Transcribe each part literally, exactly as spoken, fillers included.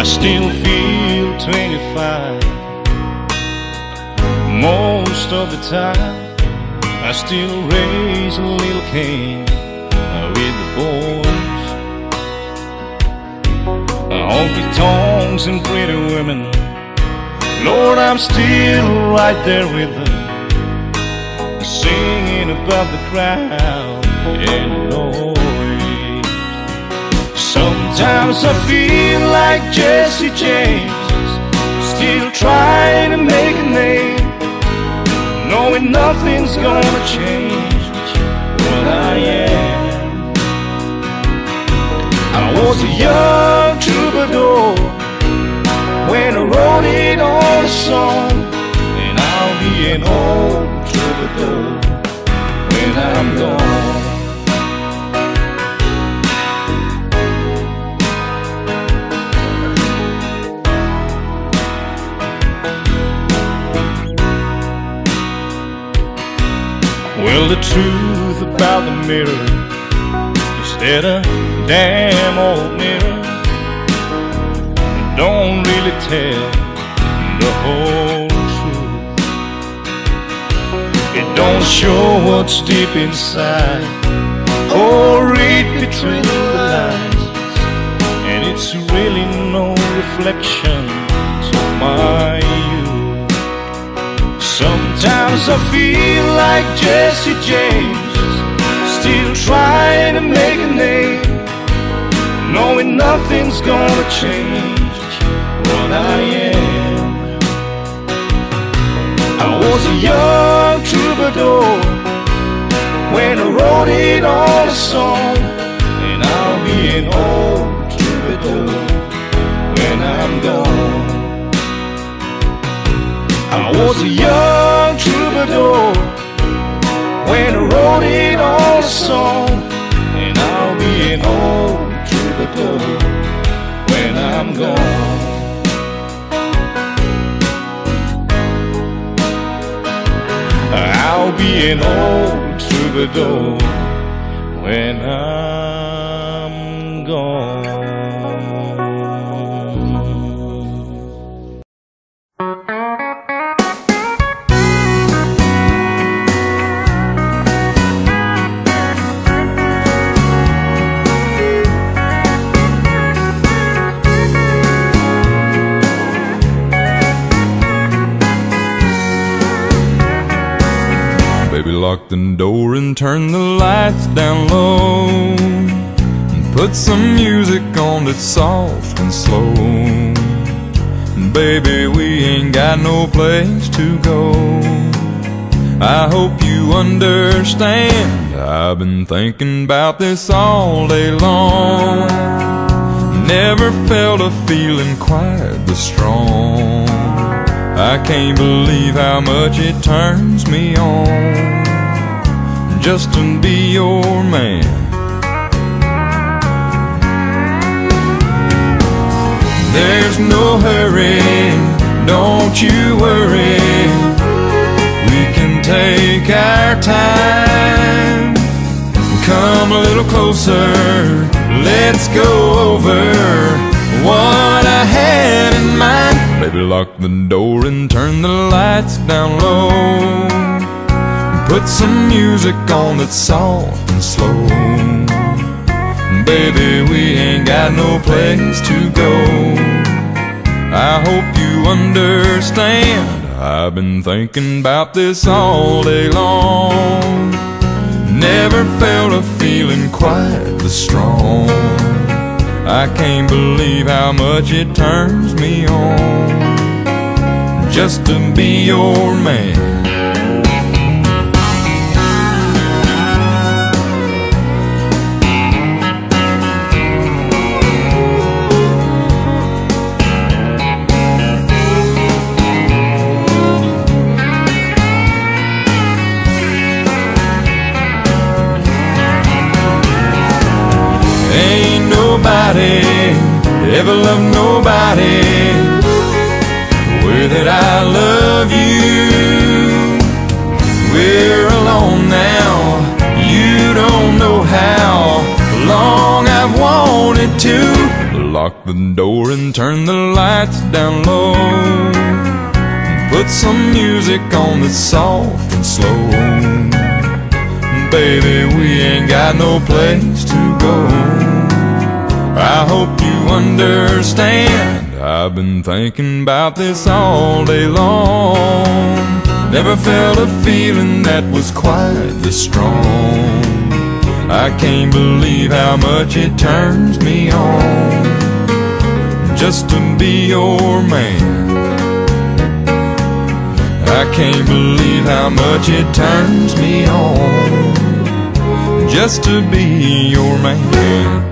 I still feel twenty-five. Most of the time I still raise a little Cain with the boys. Honky tonks and pretty women, Lord, I'm still right there with them, singing above the crowd and noise. Sometimes I feel like Jesse James, still trying to make a name, knowing nothing's gonna change what I am. I was a young troubadour when I wrote it on a song, and I'll be an old troubadour when I'm gone. Well, the truth about the mirror is that a damn old mirror don't really tell the whole truth. It don't show what's deep inside or read between the lines, and it's really no reflection of my youth. Sometimes I feel like Jesse James, still trying to make a name, knowing nothing's gonna change what I am. I was a young troubadour when I wrote it on a song, and I'll be an old troubadour when I'm gone. I was a young troubadour when I wrote it on a song, and I'll be an old troubadour when I'm gone. I'll be an old troubadour when I'm gone. Lock the door and turn the lights down low, and put some music on that's soft and slow. And baby, we ain't got no place to go. I hope you understand, I've been thinking about this all day long. Never felt a feeling quite this strong. I can't believe how much it turns me on just to be your man. There's no hurry, don't you worry, we can take our time. Come a little closer, let's go over what I had in mind. Baby, lock the door and turn the lights down low, put some music on that's soft and slow. Baby, we ain't got no place to go. I hope you understand, I've been thinking about this all day long. Never felt a feeling quite this strong. I can't believe how much it turns me on just to be your man. Nobody ever loved nobody the way that I love you. We're alone now, you don't know how long I've wanted to. lock the door and turn the lights down low. Put some music on that's soft and slow. Baby, we ain't got no place to go. I hope you understand, I've been thinking about this all day long. Never felt a feeling that was quite this strong. I can't believe how much it turns me on just to be your man. I can't believe how much it turns me on just to be your man.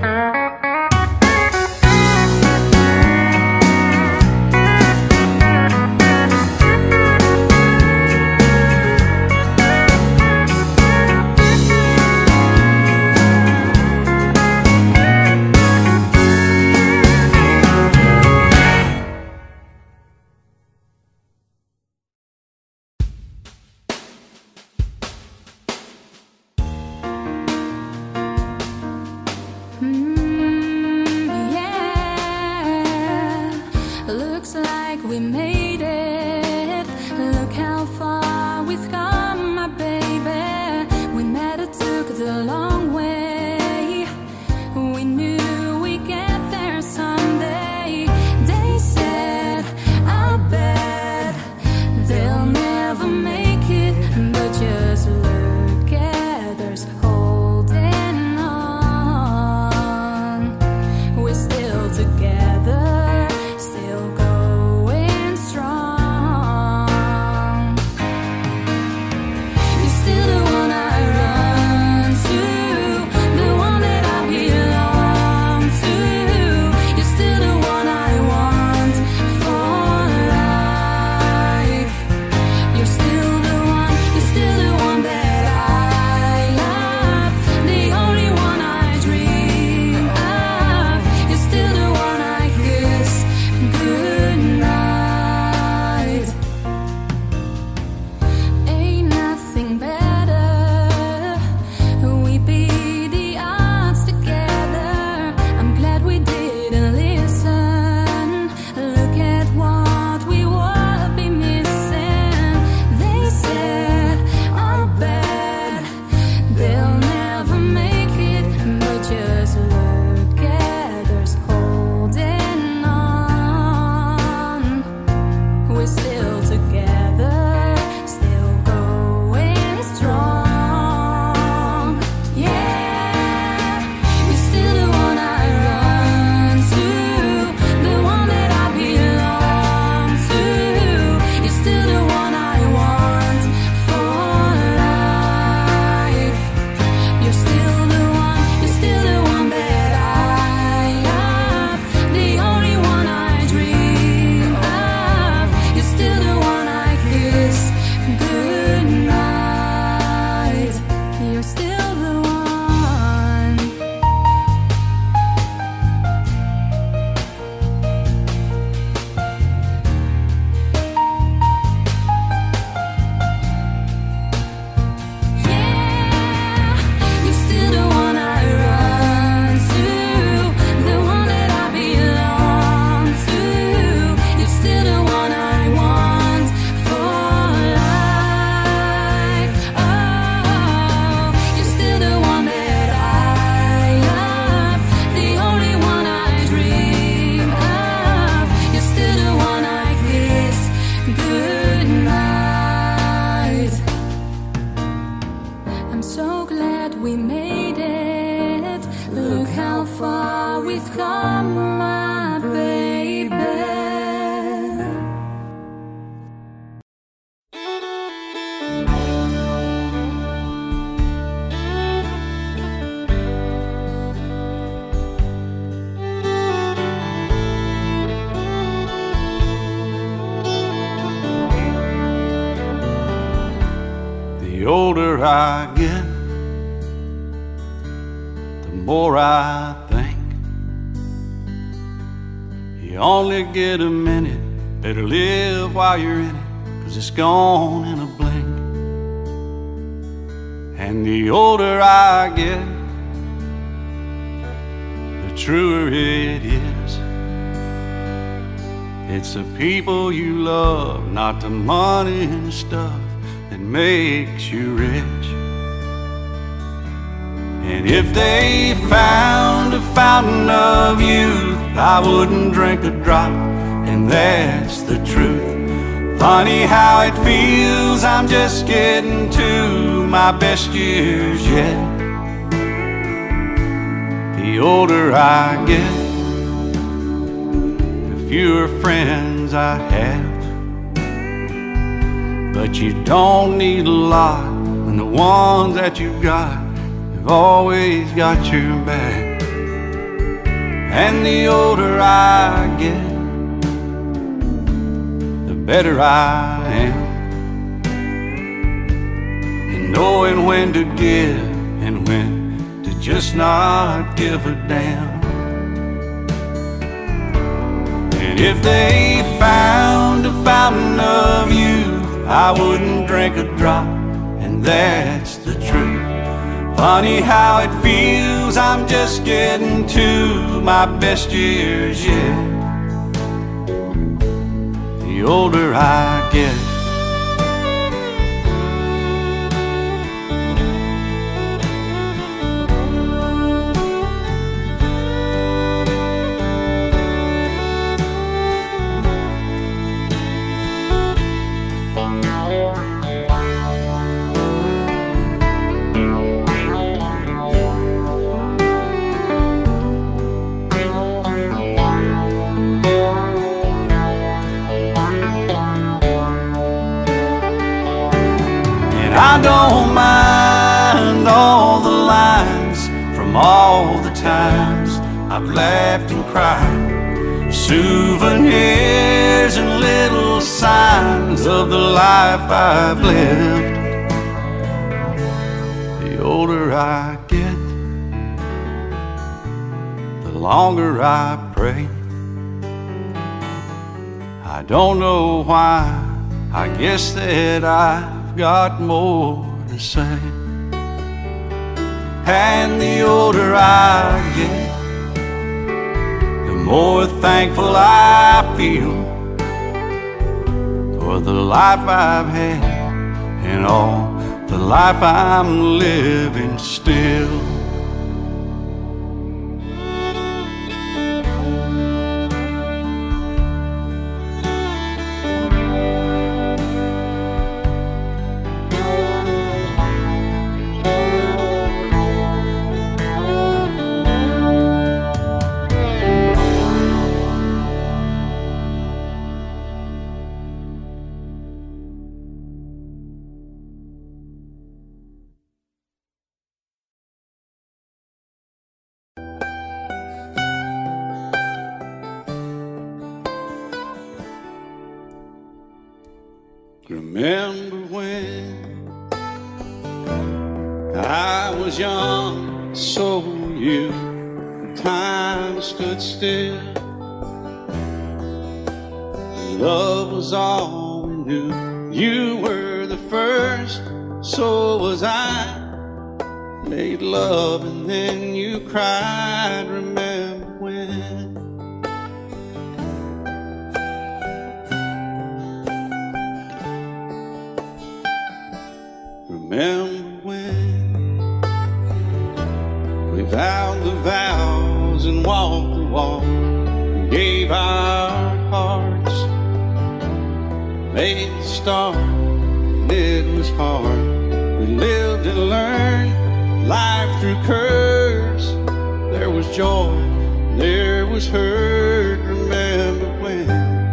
The older I get, the more I think you only get a minute, better live while you're in it, 'cause it's gone in a blink. And the older I get, the truer it is. It's the people you love, not the money and stuff that makes you rich. And if they found a fountain of youth, I wouldn't drink a drop, and that's the truth. Funny how it feels, I'm just getting to my best years yet. The older I get, the fewer friends I have. But you don't need a lot when the ones that you've got have always got your back. And the older I get, the better I am. And knowing when to give and when to just not give a damn. And if they found a fountain of youth, I wouldn't drink a drop, and that's the truth. Funny how it feels, I'm just getting to my best years yet. The older I get. I don't mind all the lines from all the times I've laughed and cried, souvenirs and little signs of the life I've lived. The older I get, the longer I pray. I don't know why, I guess that I got more to say. And the older I get, the more thankful I feel for the life I've had and all the life I'm living still. Remember when I was young, so were you. Time stood still. Love was all we knew. You were the first, so was I. Made love and then you cried. Remember when? Remember when we vowed the vows and walked the walk, and gave our hearts, made the start, and it was hard. We lived and learned life through curves. There was joy, there was hurt. Remember when?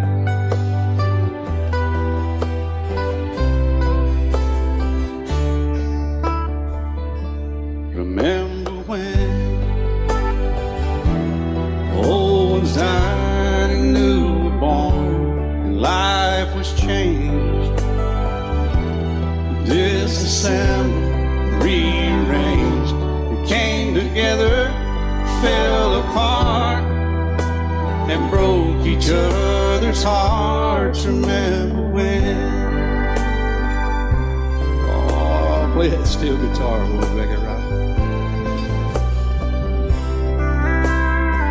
Remember when old ones died and new were born, and life was changed, disassembled, rearranged. We came together, fell apart, and broke each other's hearts. Remember when? Oh, play that steel guitar, we'll make it right.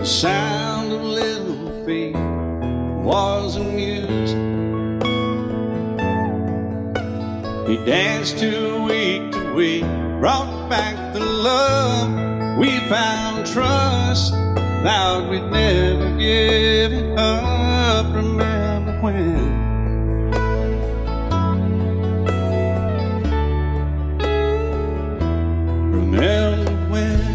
sound of little feet was amusing. He danced to week to week, brought back the love. We found trust, vowed we'd never give it up. Remember when? Remember when?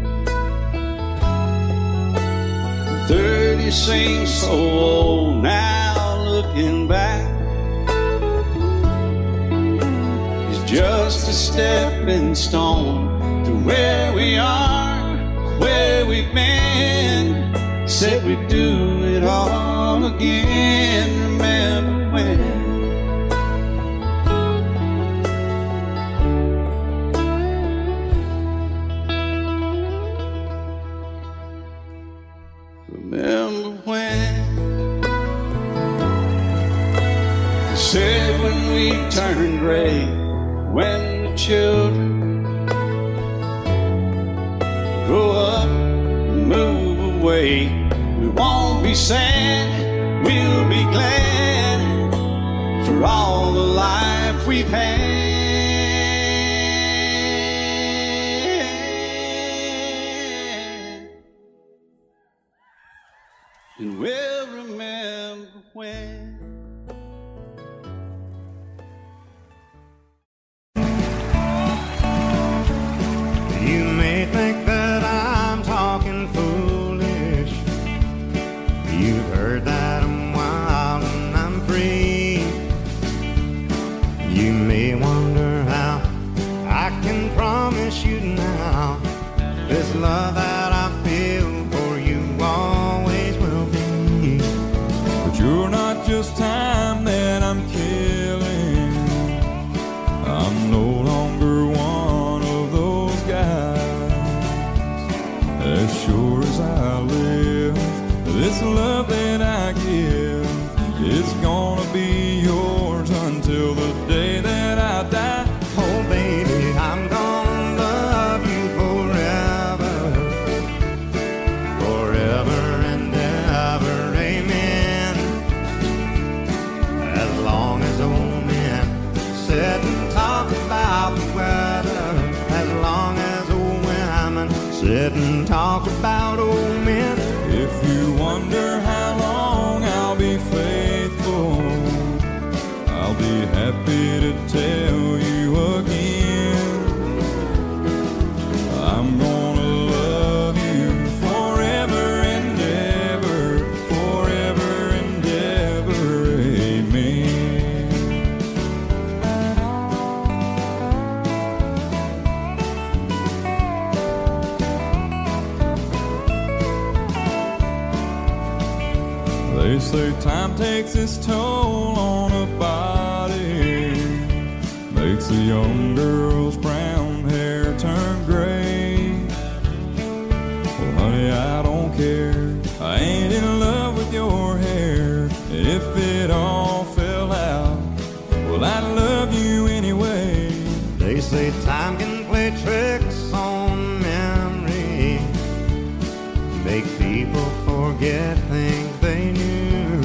Thirty seems so old now, looking back. It's just a stepping stone to where we are, where we've been. Said we'd do it all again. Remember when? Remember when? They said when we turn gray, when the children grow up and move away, we won't be sad, we'll be glad for all the life we've had. And we'll remember when. You may think that I'm talking foolish. You've heard that I'm wild and I'm free. You may wonder how I can promise you now this love that I feel for you always will be. But you're not just time that I'm killing. I'm no longer one of those guys. As sure as I live, this love that I give is gonna be yours until the day that I die. Oh baby, I'm gonna love you forever, forever and ever, amen. As long as old men sit and talk about the weather, as long as old women sit and talk about old men. If you wonder how long I'll be faithful, I'll be happy to tell you again. I'm gonna love you forever and ever, forever and ever, amen. They say time takes its toll on a body, makes a young girl's brown hair turn gray. Well, honey, I don't care, I ain't in love with your hair. If it all fell out, well, I'd love you anyway. They say time can play tricks on memory, make people forget things they knew.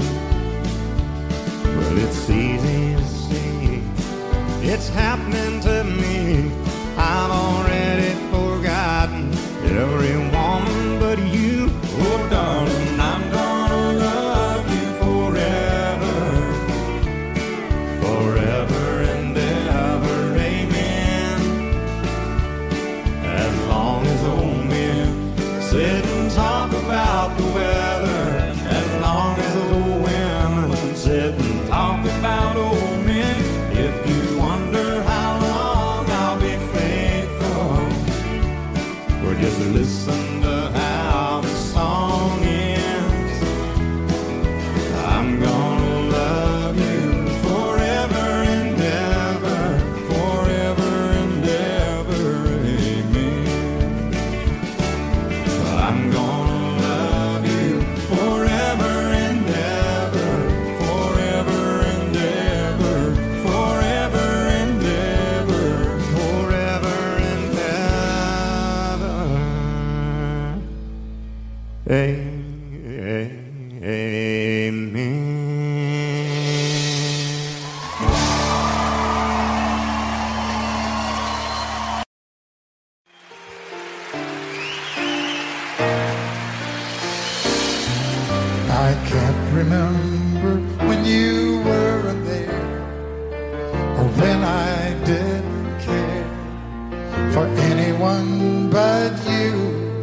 But it's easy to see, it's happening to me. I've already forgotten every woman but you. Oh darling, I'm gonna love you forever, forever and ever, amen. As long as old men sit and talk about the weather, as long as old women sit and talk about old men. If you wonder how long I'll be faithful, or just listen to how the song ends, I'm gonna love you forever and ever, forever and ever, amen. I'm gonna love you forever and ever, forever and ever, forever and ever, forever and ever. I can't remember when you weren't there, or when I didn't care for anyone but you.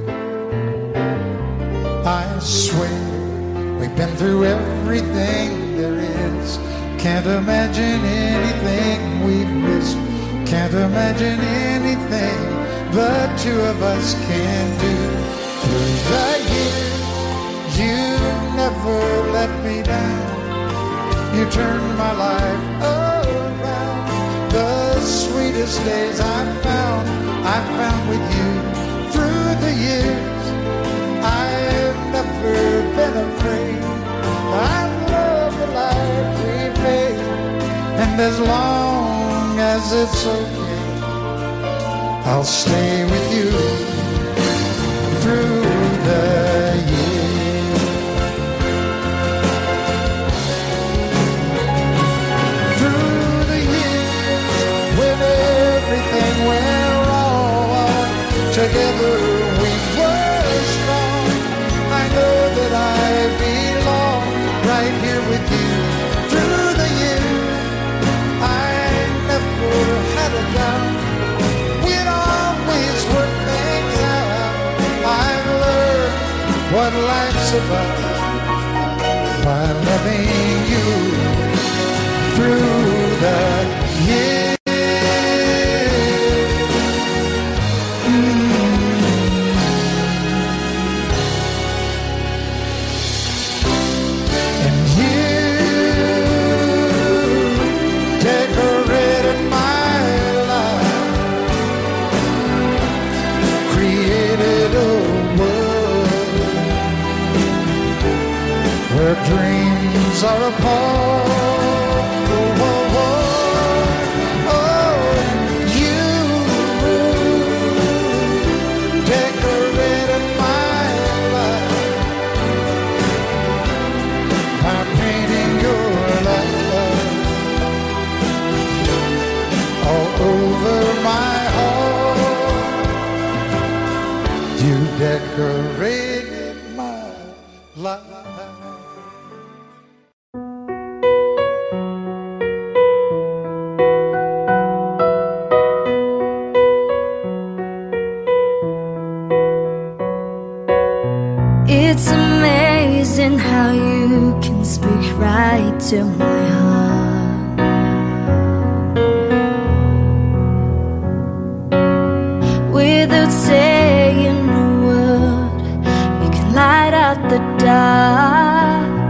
I swear we've been through everything there is. Can't imagine anything we've missed. Can't imagine anything the two of us can do. Through the years you never let me down. You turned my life around. The sweetest days I found, I found with you. Through the years, I've never been afraid. I love the life we made, and as long as it's okay, I'll stay with you through the years. Everything went wrong, together we were strong. I know that I belong right here with you. Through the years, I never had a doubt. We'd always work things out. I've learned what life's about by loving you through the years. Dreams are apart. Oh, oh, oh, oh. You decorated my life by painting your love all over my heart. You decorated my life. It's amazing how you can speak right to my heart. Without saying a word, you can light out the dark.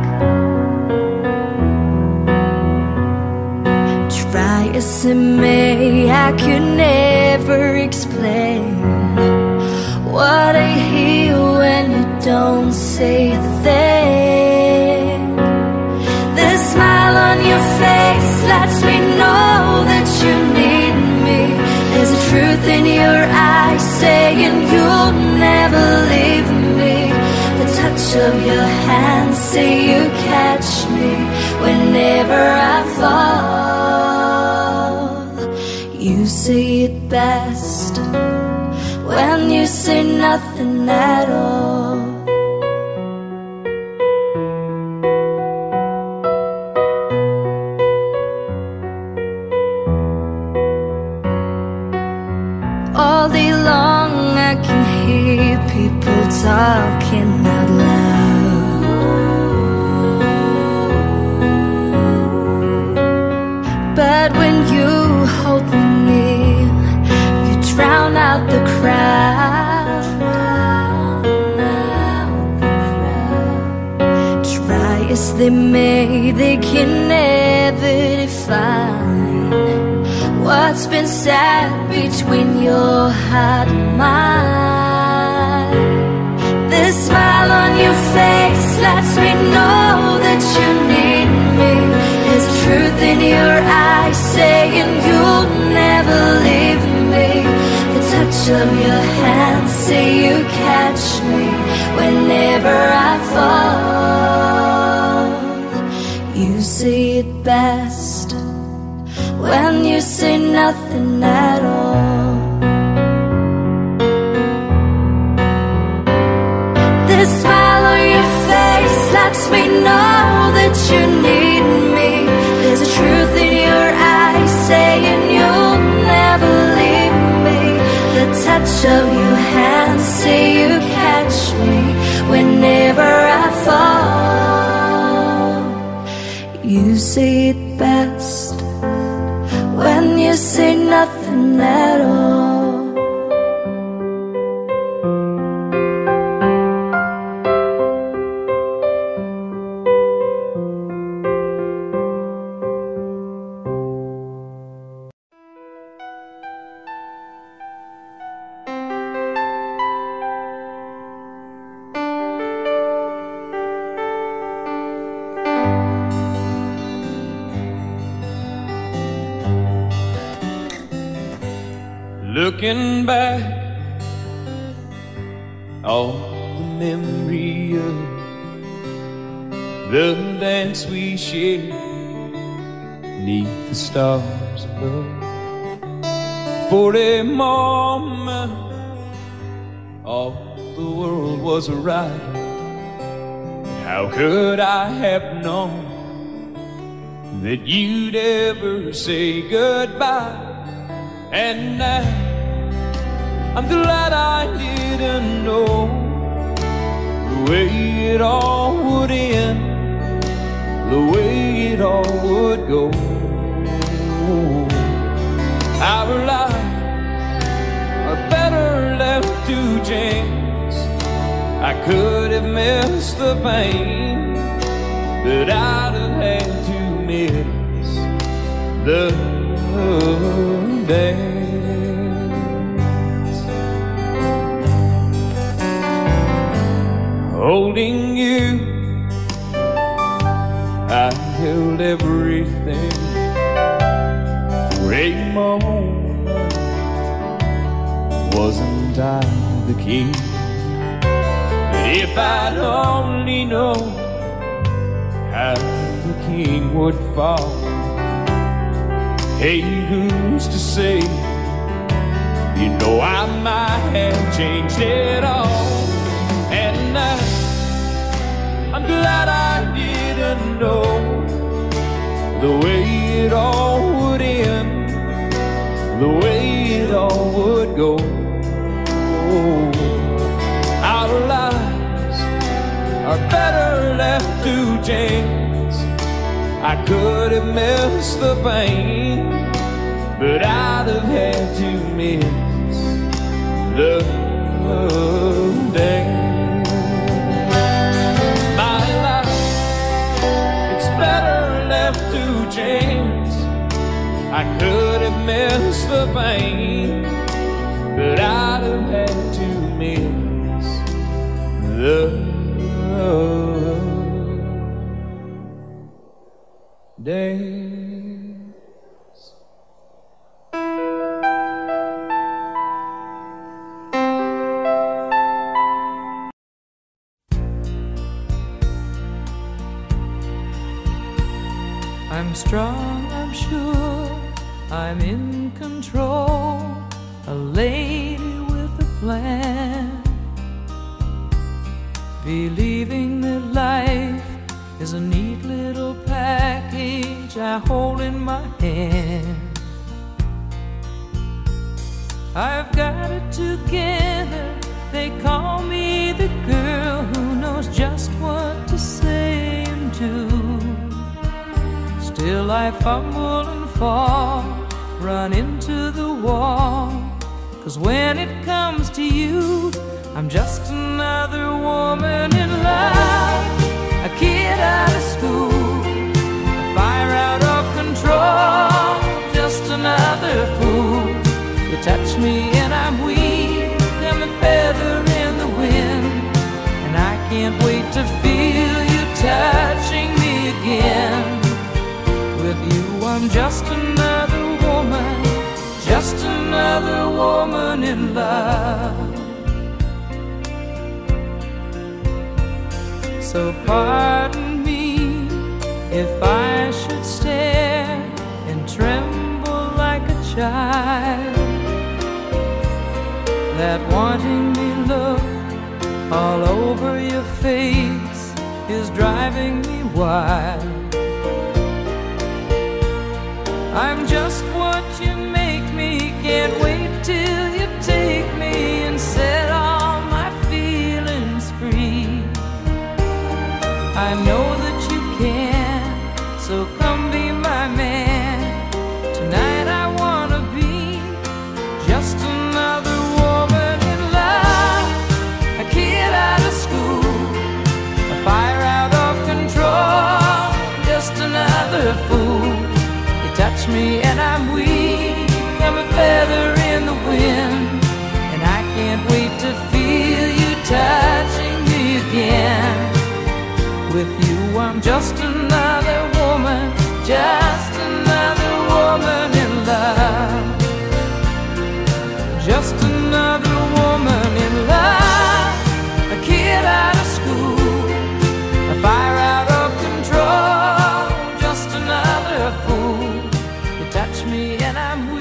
Try as it may, I could never explain what I hear when you don't say a thing. The smile on your face lets me know that you need me. There's a truth in your eyes saying you'll never leave me. The touch of your hand say you catch me whenever I fall. You say it best when you say nothing at all. All day long I can hear people talking out loud, but when you hold me near, you drown out the crowd. Try as they may, they can never define what's been said between your heart and mine. The smile on your face lets me know that you need me. There's truth in your eyes saying you'll never leave me. The touch of your hand say you catch me whenever say nothing at all. The smile on your face lets me know that you need me. There's a truth in your eyes saying you'll never leave me. The touch of your hand say you catch me whenever I fall. You say it best when you say nothing at all. Looking back, all the memory of the dance we shared neath the stars above. For a moment, all the world was right. How could I have known that you'd ever say goodbye? And now I'm glad I didn't know the way it all would end, the way it all would go. Our lives are better left to chance. I could have missed the pain, but I'd have had to miss the dance. Holding you, I held everything. For a moment, wasn't I the king? But if I'd only known how the king would fall. Hey, who's to say? You know I might have changed it all. And now I'm glad I didn't know the way it all would end, the way it all would go. Our lives are better left to chance. I could have missed the pain, but I'd have had to miss the dance. My life, it's better left to chance. I could have missed the pain, but I'd have had to miss the days. I'm strong, I'm sure, I'm in control, a lady with a plan, believing that life is a neat little package I hold in my hand. I've got it together, they call me the girl who knows just what to say and do. Still I fumble and fall, run into the wall, 'cause when it comes to you, I'm just another woman in love, a kid out of school, a fire out of control, just another fool. You touch me and I'm weak, I'm a feather in the wind, and I can't wait to feel you touching me again. With you I'm just another woman, just another woman in love. So pardon me if I should stare and tremble like a That wanting me look all over your face is driving me wild. I'm just what you make me, can't wait till you take me and set all my feelings free. I know that you can, so come be my man. Tonight I wanna be just another woman in love, a kid out of school, a fire out of control, just another fool. You touch me and I'm weak, I'm a feather in the wind, and I can't wait to feel you touching me again. With you I'm just another woman, just another woman in love, just another woman in love, a kid out of school, a fire out of control, just another fool. You touch me and I'm weak,